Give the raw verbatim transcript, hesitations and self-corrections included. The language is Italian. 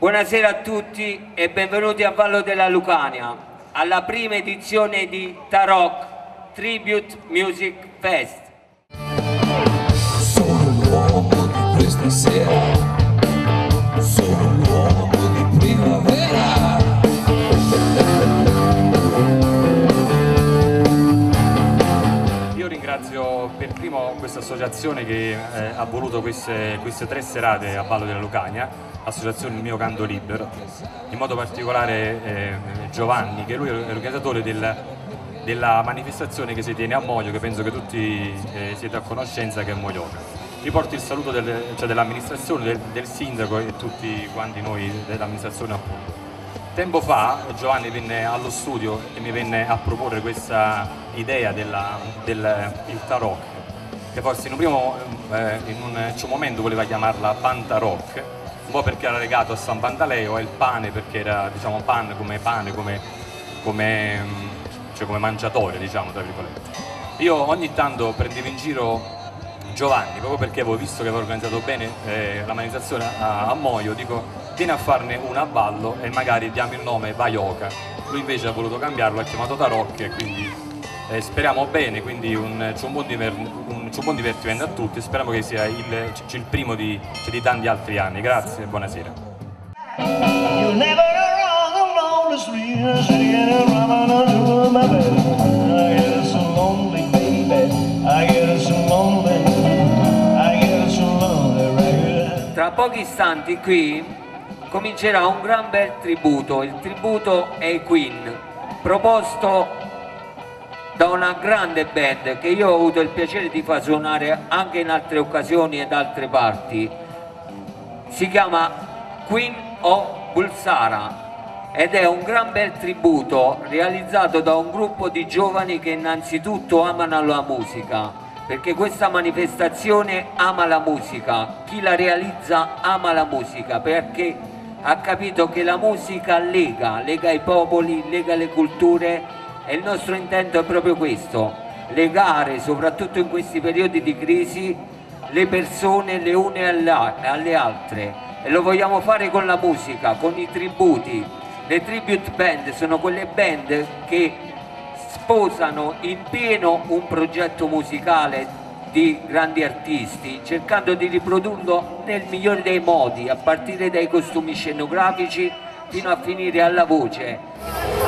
Buonasera a tutti e benvenuti a Vallo della Lucania, alla prima edizione di Tarok Tribute Music Fest. Sono l'uomo di questa sera, sono l'uomo di primavera. Io ringrazio per primo questa associazione che eh, ha voluto queste, queste tre serate a Vallo della Lucania, l'associazione Il Mio Canto Libero, in modo particolare eh, Giovanni, che lui è l'organizzatore del, della manifestazione che si tiene a Moio, che penso che tutti eh, siete a conoscenza, che è Moioca. Riporto il saluto del, cioè dell'amministrazione, del, del sindaco e tutti quanti noi dell'amministrazione appunto. Tempo fa Giovanni venne allo studio e mi venne a proporre questa idea della, del il Tarok, che forse in un primo eh, in un, in un momento voleva chiamarla Pantarok, un po' perché era legato a San Pantaleo, e il pane perché era, diciamo, pan come pane, come, come, cioè come mangiatore, diciamo, tra virgolette. Io ogni tanto prendevo in giro Giovanni, proprio perché avevo visto che aveva organizzato bene eh, la manifestazione a, a Moio, dico vieni a farne una a Vallo e magari diamo il nome Vaioca. Lui invece ha voluto cambiarlo, ha chiamato Tarok e quindi eh, speriamo bene, quindi c'è un, un, un buon divertimento a tutti, speriamo che sia il, il primo di, di tanti altri anni. Grazie e buonasera. Tra pochi istanti qui comincerà un gran bel tributo, il tributo ai Queen, proposto da una grande band che io ho avuto il piacere di far suonare anche in altre occasioni ed altre parti. Si chiama Queen of Bulsara ed è un gran bel tributo realizzato da un gruppo di giovani che innanzitutto amano la musica, perché questa manifestazione ama la musica, chi la realizza ama la musica, perché ha capito che la musica lega, lega i popoli, lega le culture, e il nostro intento è proprio questo, legare soprattutto in questi periodi di crisi le persone le une alle altre, e lo vogliamo fare con la musica, con i tributi. Le tribute band sono quelle band che sposano in pieno un progetto musicale di grandi artisti, cercando di riprodurlo nel migliore dei modi, a partire dai costumi scenografici fino a finire alla voce.